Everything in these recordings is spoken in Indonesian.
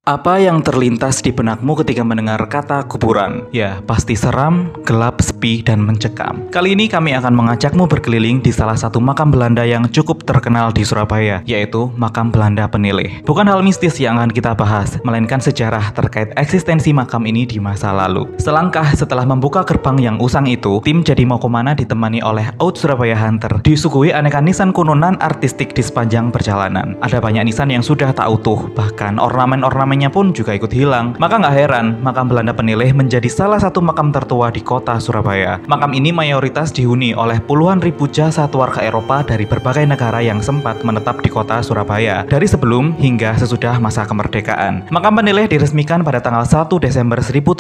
Apa yang terlintas di benakmu ketika mendengar kata kuburan? Ya, pasti seram, gelap, sepi, dan mencekam. Kali ini kami akan mengajakmu berkeliling di salah satu makam Belanda yang cukup terkenal di Surabaya, yaitu makam Belanda Peneleh. Bukan hal mistis yang akan kita bahas, melainkan sejarah terkait eksistensi makam ini di masa lalu. Selangkah setelah membuka gerbang yang usang itu, tim Jadi Mau Kemana ditemani oleh Out Surabaya Hunter disuguhi aneka nisan kuno non-artistik di sepanjang perjalanan. Ada banyak nisan yang sudah tak utuh, bahkan ornamen-ornamen pun juga ikut hilang. Maka nggak heran, makam Belanda Peneleh menjadi salah satu makam tertua di kota Surabaya. Makam ini mayoritas dihuni oleh puluhan ribu jasad warga Eropa dari berbagai negara yang sempat menetap di kota Surabaya dari sebelum hingga sesudah masa kemerdekaan. Makam Peneleh diresmikan pada tanggal 1 Desember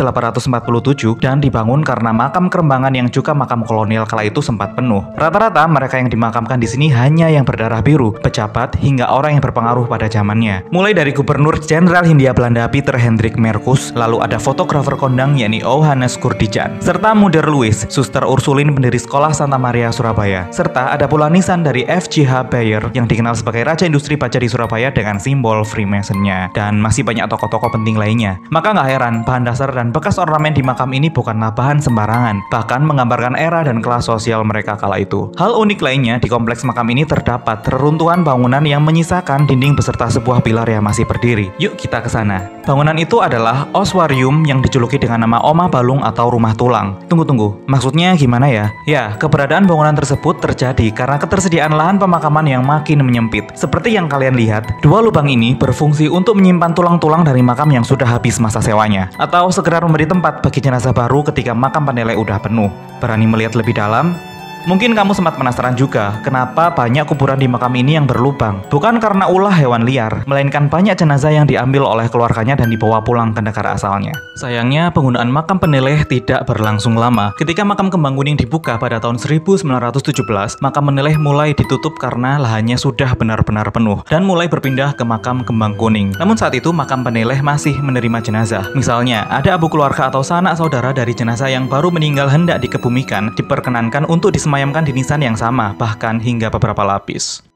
1847 dan dibangun karena makam Kerembangan yang juga makam kolonial kala itu sempat penuh. Rata-rata mereka yang dimakamkan di sini hanya yang berdarah biru, pejabat hingga orang yang berpengaruh pada zamannya. Mulai dari Gubernur Jenderal Hindia Belanda Pieter Hendrik Merkus, lalu ada fotografer kondang yakni Johannes Koerdijan, serta Moeder Louis, Suster Ursulin pendiri sekolah Santa Maria Surabaya, serta ada pula nisan dari F.J.H. Beyer yang dikenal sebagai Raja Industri Baja di Surabaya dengan simbol Freemason-nya, dan masih banyak tokoh-tokoh penting lainnya. Maka nggak heran, bahan dasar dan bekas ornamen di makam ini bukanlah bahan sembarangan, bahkan menggambarkan era dan kelas sosial mereka kala itu. Hal unik lainnya, di kompleks makam ini terdapat reruntuhan bangunan yang menyisakan dinding beserta sebuah pilar yang masih berdiri. Yuk kita ke sana. Bangunan itu adalah oswarium yang dijuluki dengan nama Omah Balung atau rumah tulang. Tunggu, maksudnya gimana ya? Ya, keberadaan bangunan tersebut terjadi karena ketersediaan lahan pemakaman yang makin menyempit. Seperti yang kalian lihat, dua lubang ini berfungsi untuk menyimpan tulang-tulang dari makam yang sudah habis masa sewanya, atau sekedar memberi tempat bagi jenazah baru ketika makam Peneleh udah penuh. Berani melihat lebih dalam? Mungkin kamu sempat penasaran juga, kenapa banyak kuburan di makam ini yang berlubang? Bukan karena ulah hewan liar, melainkan banyak jenazah yang diambil oleh keluarganya dan dibawa pulang ke negara asalnya. Sayangnya, penggunaan makam Peneleh tidak berlangsung lama. Ketika makam Kembang Kuning dibuka pada tahun 1917, makam Peneleh mulai ditutup karena lahannya sudah benar-benar penuh, dan mulai berpindah ke makam Kembang Kuning. Namun saat itu, makam Peneleh masih menerima jenazah. Misalnya, ada abu keluarga atau sanak saudara dari jenazah yang baru meninggal hendak dikebumikan, diperkenankan untuk disemayamkan di nisan yang sama, bahkan hingga beberapa lapis.